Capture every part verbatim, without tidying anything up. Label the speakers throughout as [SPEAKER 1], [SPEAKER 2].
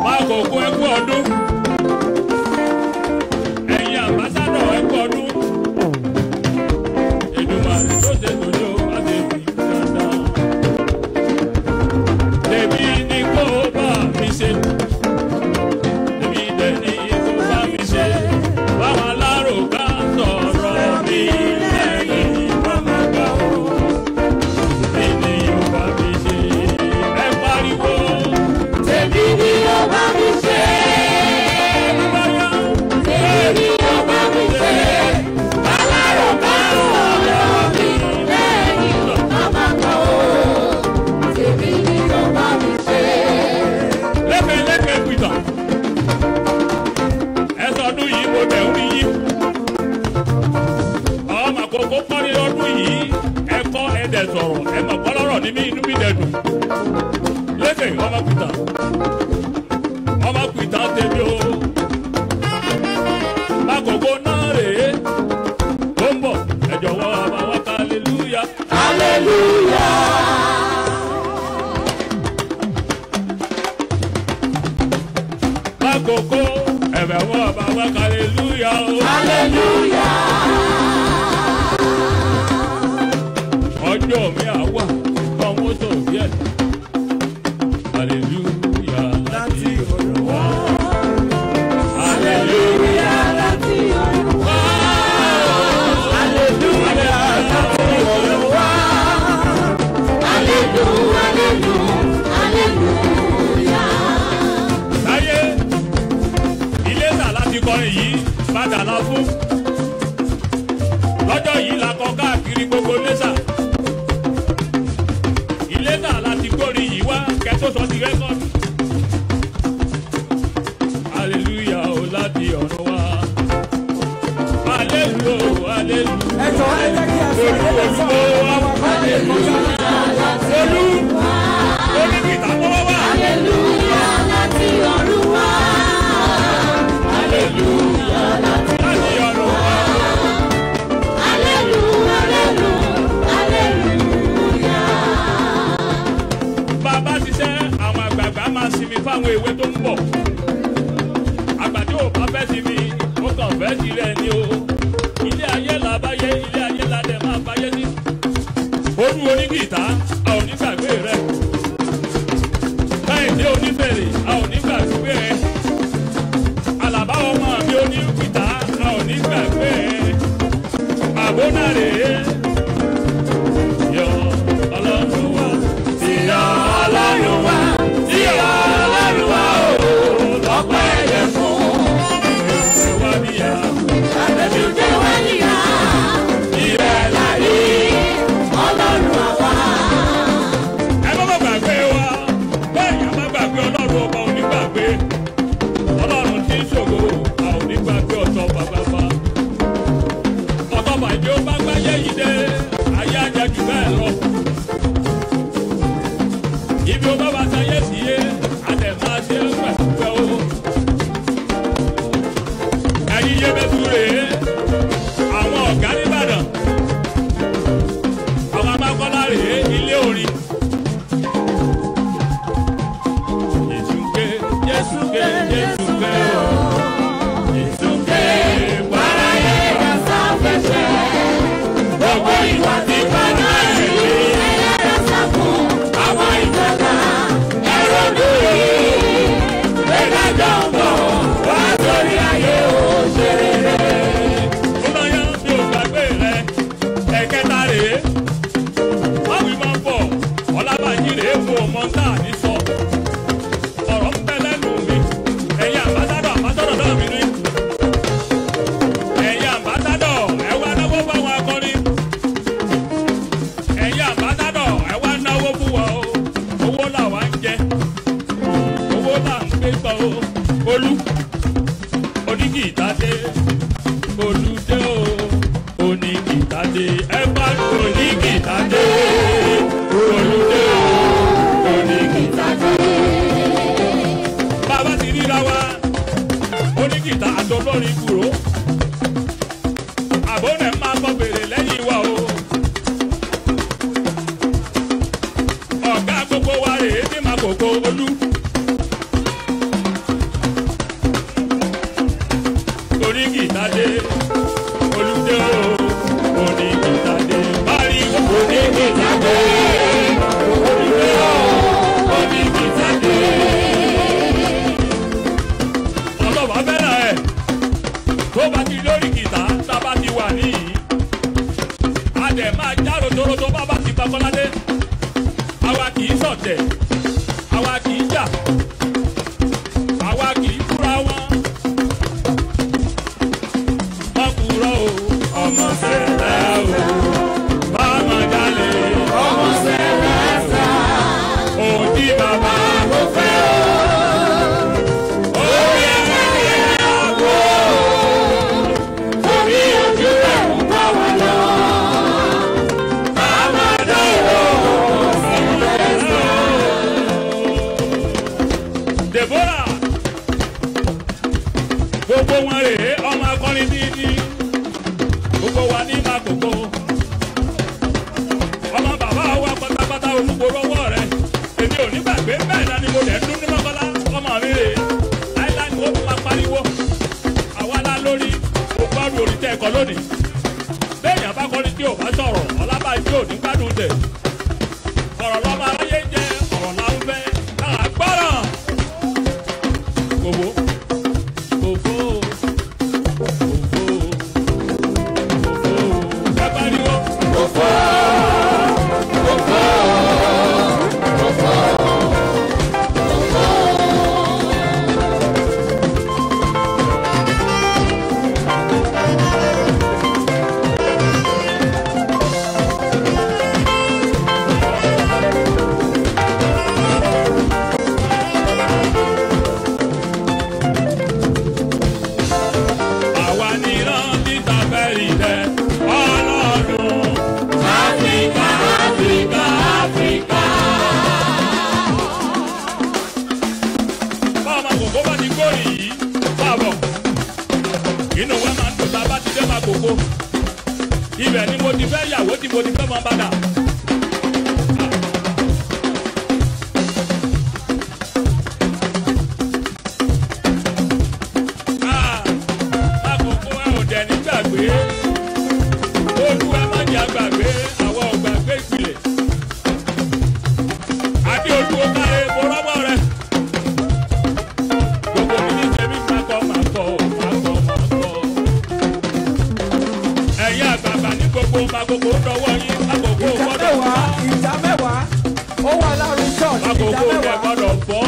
[SPEAKER 1] Mákòkó ẹ kú ọdún. Ẹ̀yin àmbásádọ̀ ẹ kú ọdún. Èdùmàrè tó ṣe tòní o, má ṣe fi dandan. Èmi ni kó bá mi ṣe. Èmi dẹ̀ ni kó bá mi ṣe. Báwọn aláròká sọ̀rọ̀ mi lẹ́yìn mọ́mọ́ gbà ó. Èmi ni yóò bá mi ṣe. Ẹ pariwo. Èmi ni yóò bá mi ṣe. Èmi ni yóò bá mi ṣe. Aláròká sọ̀rọ̀ mi lẹ́yìn mọ́mọ́ gbà ó. Èmi ni yóò bá mi ṣe. Lẹ́fẹ̀ẹ́ lẹ́fẹ̀ẹ́ pìtàn. Ẹ sọdún yìí mo bẹ̀ ń rí yín. Ọmọ àkókò kọ́ni ọdún yìí ẹ kọ́ ẹ̀dẹ̀ sọ̀rọ̀ ẹ mọ̀ kọ́lọ́rọ̀ ní mí inú mi dẹ̀ dùn. Lẹ́fẹ̀ẹ́ ọmọ pìtàn. Ọmọ pìtàn tèmi o. Mákòkó náà rèé. Ó ń bọ̀ ẹ jọ̀wọ́ ọmọ wa ká aleluya. Aleluya. Mákòkó ẹ̀bẹ̀ wọ́n ọba wa ká aleluya o. Aleluya. Ọjọ́ mi àwa ọmọ tó bí ẹ̀. Aleluya láti ọ̀run wá. Aleluya láti ọ̀run wá. Aleluya láti ọ̀run wá. Aleluya, aleluya, aleluya. Láyé ilé náà láti kọrin yìí padà lọ fún. Lọ́jọ́ yìí la kọ káàkiri gbogbo lẹ́sà. Ilé náà láti gbórin yìí wá kẹ́tọ́ sọ ti rẹ́kọ̀dù. Aleluya o láti ọ̀run wá. Aleluya, aleluya.
[SPEAKER 2] Ẹ̀jọ̀ ẹ jẹ́ kí a ṣe ẹ̀jẹ̀ sọ̀rọ̀ àwọn
[SPEAKER 1] Aleluya olú oníkìtà mọ́wọ́ wá. Aleluya láti ọ̀run wá. Aleluya láti ọ̀run wá. Aleluya, aleluya, aleluya. Bàbá ṣiṣẹ́ àwọn àgbààgbà máa sinmi fáwọn èwe tó ń bọ̀. Àgbà tí ò bá fẹ́ sinmi, ó kàn fẹ́ tirẹ̀ ni o. Ilé ayé là báyé, ilé ayé là dẹ̀ máa báyé sí. Olú onígìtá, a ò ní gbàgbé rẹ̀. Káyìndé onífèrè, a ò ní gbàgbé rẹ̀. Àlàbá ọmọ mi onígìtá, a ò ní gbàgbé rẹ̀. Àbónà rèé. Yọ Ọlọ́run wá. Yọ Ọlọ́run wá. Yọ Ọlọ́run wá o. Lọ́pẹ́ yẹ fún. Ìrẹsẹ̀ wá níyà. Àbẹ̀bí wá níyà. Ìrẹ̀ láyé. Ọlọ́run àwa. Ẹ má má gbàgbé wa. Bẹ́ẹ̀ yẹn má gbàgbé Ọlọ́run ọba onígbàgbé. Ọlọ́run tí ń ṣògo, a ò ní gbàgbé ọ̀tọ̀ bàbá. Ọ̀tọ̀ bàjẹ́ ó bá gbáyé yìí dé. Ayé ajá jù bẹ́ẹ̀ lọ. Ibi ó bá bá sáyé sí yé, a lè máa ṣe pẹ̀lú o. Ẹ̀yin yé bẹ́ẹ̀ tún rèé. Àwọn ọ̀gá nìbàdàn. Àwọn amákọ́lá rèé ilé orin. Jésùké, Jésùké, Jésùké o. Jésùké, wáráyé ká sáfẹ́fẹ́. Gbogbo ìwà tí bàbá rẹ̀ ní ẹ̀yà sàkún. Àwọn ìgbàgbà ẹ̀rọ dúró. Ìdájọ́ ń bọ̀ wá sórí ayé òṣèré. Ó lọ yán mi ò gbàgbé rẹ̀. Ẹ̀kẹta rèé. Báwo máa ń bọ̀? Ọlábàjì rèé fún ọmọ náà ní sọ. Ọ̀rọ̀ ń bẹ lẹ́nu mi. Ẹ̀yin àmbásádọ̀ àmbásádọ̀ náà mi rí. Ẹ̀yin àmbásádọ̀ ẹ wá náwó fáwọn akọrin. Ẹ̀yin àmbásádọ̀ ẹ wá náwó fún wa o. Owó làwa ń jẹ. Owó là ń gbé gbọ́ o. Olú onígìtá dé. Olú dé o. Onígìtá dé. Ẹ bá onígìtá dé. Olú dé o. Onígìtá dé. Bàbá ti ríra wa. Onígìtá àtọ́lọ́rin kúrò. Àbọ̀nẹ̀ máa kọ́ bèrè lẹ́yìn wa o. Ọ̀gá gbogbo wa rèé ní Mákòkó Olú. ọ̀tẹ̀ àwa kì í jà àwa kì í fúra wọn. wọ́n kúrò o ọmọ sẹ́lẹ̀ o báwọn jalè ọmọ sẹ́lẹ̀ sá òdì bàbá ló fẹ́ o. Deborah gbogbo wọn rèé ọmọ akọrin dídí gbogbo wa ní Makoko ọmọ bàbá wa pátápátá olúborówó rẹ èmi ò ní gbàgbé bẹ́ẹ̀ náà ni mo lẹ̀ dún ní mọ́kànlá ọmọ mi rèé láíláí ni wọ́n tún máa pariwo àwa lá lórí ògbọ́dù orí tẹ́ ẹ̀kọ́ lónìí béèyàn bá kọrin tí ò bá sọ̀rọ̀ ọlábàájí ò ní gbádùn tẹ̀ ọ̀rọ̀ lọ́mọ aráyé jẹ́ ọ̀rọ̀ láwọn fẹ́ náà gbọ́ràn. Gbogbo gbogbo gbogbo gbogbo kábàríwó gbogbo gbogbo gbogbo gbogbo. Ibẹ̀ ni mo ti fẹ́ yàwó tí mo ti fẹ́ mọ padà. Makoko ẹ ò dẹ̀ ní gbàgbé. Olú ẹ má jẹ́ àgbàgbé àwọn ògbàgbé ìpìlẹ̀. Àbí olú ó káre mo rọ́bọ̀ rẹ̀. Gbogbo mi ní tèmi máa kọ́ máa kọ́ máa kọ́ máa kọ́. Ẹ̀yin àgbààgbà ní gbogbo Makoko dọwọ́ yín Makoko gbọ́dọ̀ wá.
[SPEAKER 2] Ìjà mẹ́wàá ó wà láàrin church ìjà
[SPEAKER 1] Makoko
[SPEAKER 2] mẹ́wàá.
[SPEAKER 1] dẹ̀ gbọ́dọ̀ fọ́.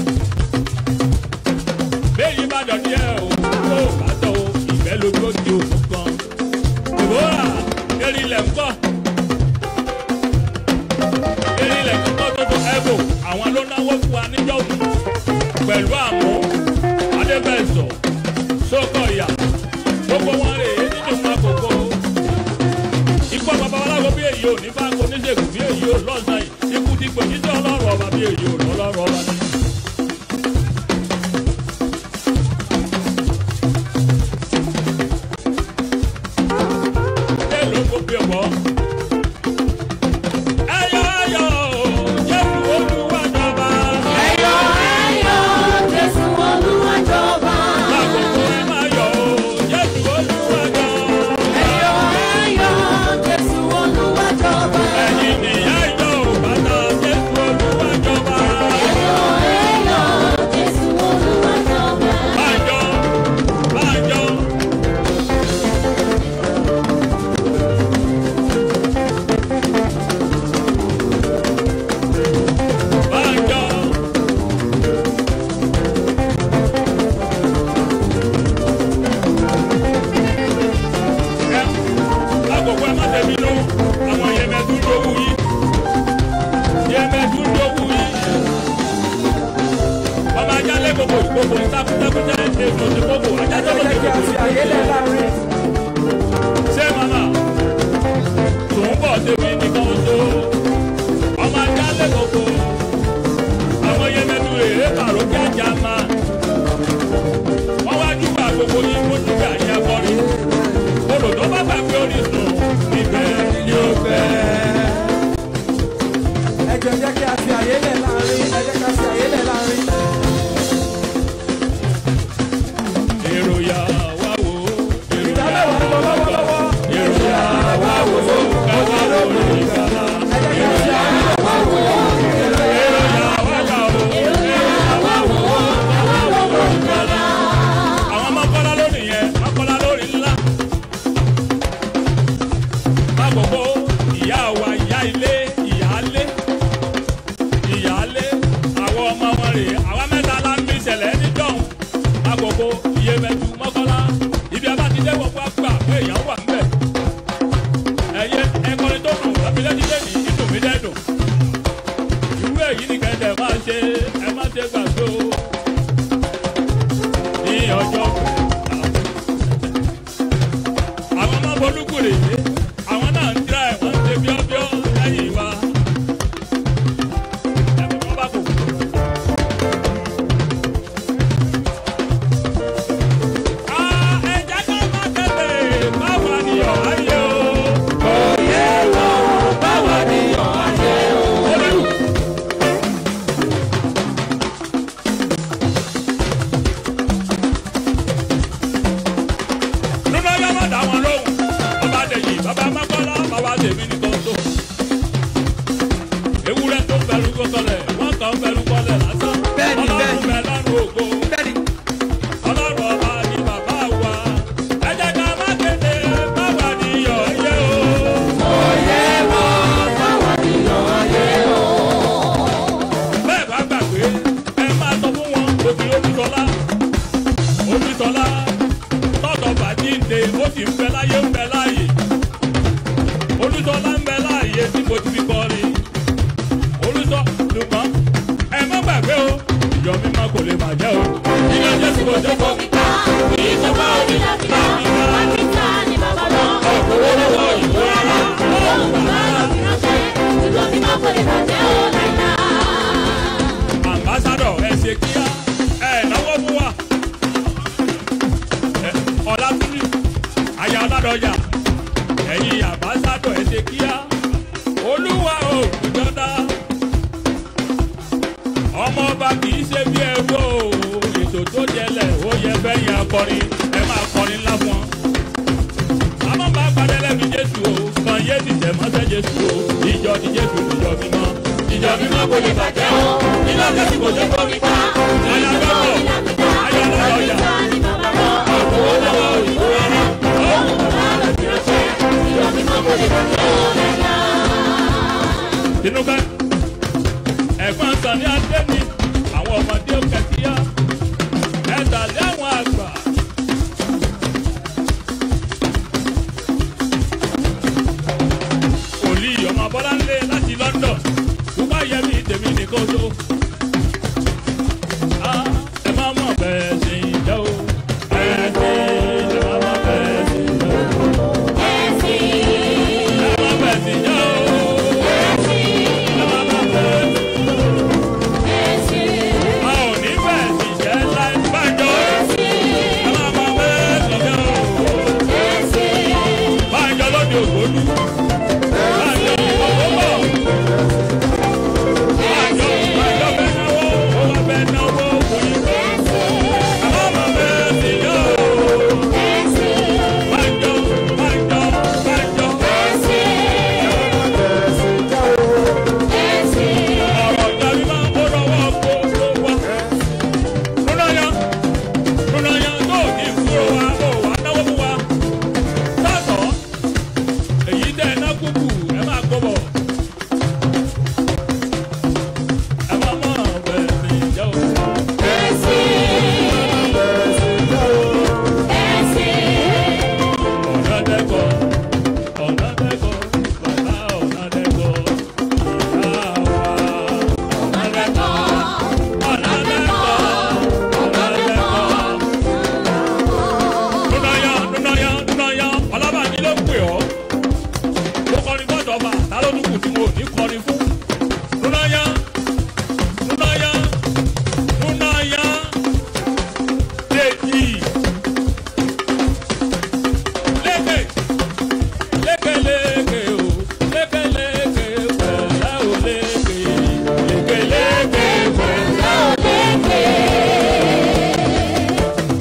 [SPEAKER 1] Béyìn bá dọ̀ díẹ̀ o, ó bá tọ̀ o, ìfẹ́ lójú ó di òkú kan. Deborah eré ilẹ̀ ń kọ́. Eré ilẹ̀ ń kọ́ tó tó ẹ̀bù. Àwọn ló náwó fún wa níjọ́ òun. Pẹ̀lú àmú, Adébẹ̀sọ̀, Sókọ̀yà, gbogbo wọn rè é nínú Makoko. Ikú ọba babaláwo bí èyí ò ní bá oníṣègùn bí èyí ò lọ́sàn yìí. Ikú ti pè ní sí ọlọ́run ọba bí èyí ò lọ́lọ́run ọba ní. Èlò gbogbo ẹ̀kọ́. Ẹyọ ẹyọ Jésù Olúwa jọba.
[SPEAKER 3] Ẹyọ ẹyọ Jésù Olúwa jọba.
[SPEAKER 1] Makoko ẹ máa yọ̀ o, Jésù Olúwa jọba.
[SPEAKER 3] Ẹyọ ẹyọ Jésù Olúwa jọba.
[SPEAKER 1] Ẹ̀yin nìyá ìjọ òbátà Jésù Olúwa jọba.
[SPEAKER 3] Ẹyọ ẹyọ Jésù Olúwa jọba.
[SPEAKER 1] Bájọ́ bájọ́. Bájọ́. Ẹ Makoko ẹ má tẹ̀mí ló àwọn yẹmẹ̀tú lówó yìí. Yẹmẹ̀tú lówó yìí. Ọmọ ajá lé gbogbo ìgbogbo ìtakùtakù jẹ́ èso ti gbogbo ajá tó
[SPEAKER 2] Ẹ
[SPEAKER 1] lóde
[SPEAKER 2] jẹ́ kí a
[SPEAKER 1] gbogbo
[SPEAKER 2] fi àyè lẹ̀
[SPEAKER 1] ìgbogbo.
[SPEAKER 2] láàrin.
[SPEAKER 1] Ṣé màmá tòun bọ̀ débi nìkan oṣù? Ọmọ ajá lé gbogbo. Àwọn yẹmẹ̀tú rèé pàrọ̀ kí ajá máa. Wọ́n wá júbà gbogbo yín kó júbà yẹn kọrin. Odò tó bá gbàgbé orísun níbẹ̀ ni ó fẹ́.
[SPEAKER 2] Ẹ jẹ́ jẹ́ kí a fi àyè lẹ̀ láàrin. Ẹ jẹ́ kí a fi àyè lẹ̀ láàrin.
[SPEAKER 1] Èrò yà wá wò ó. Èrò
[SPEAKER 2] Ìjà
[SPEAKER 1] yà
[SPEAKER 2] mẹ́wàá ń lọ
[SPEAKER 1] wá wò ó.
[SPEAKER 2] lọ́wọ́lọ́wọ́.
[SPEAKER 1] Èrò yà wá wò ó. Ká wá lórí. ògo iyemẹtu mọ́kànlá ibi abá ti dé gbogbo àgbà pé èèyàn wà ńbẹ̀ ẹ̀yẹ ẹ̀kọ́ni tó dùn lábílẹ́dílé ní inú mi dẹ́dùn irú èyí ni kẹ́ńtẹ̀ máa ṣe ẹ má ṣe gbàgbé o ní ọjọ́ àwọn ọmọ bolúkú rèé àwọn náà ń dá ẹ̀ wọ́n ń ṣe bíọ́bíọ́ lẹ́yìn wa ẹ̀bùn wọn bá kò.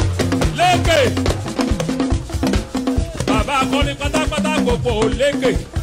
[SPEAKER 1] Lékè.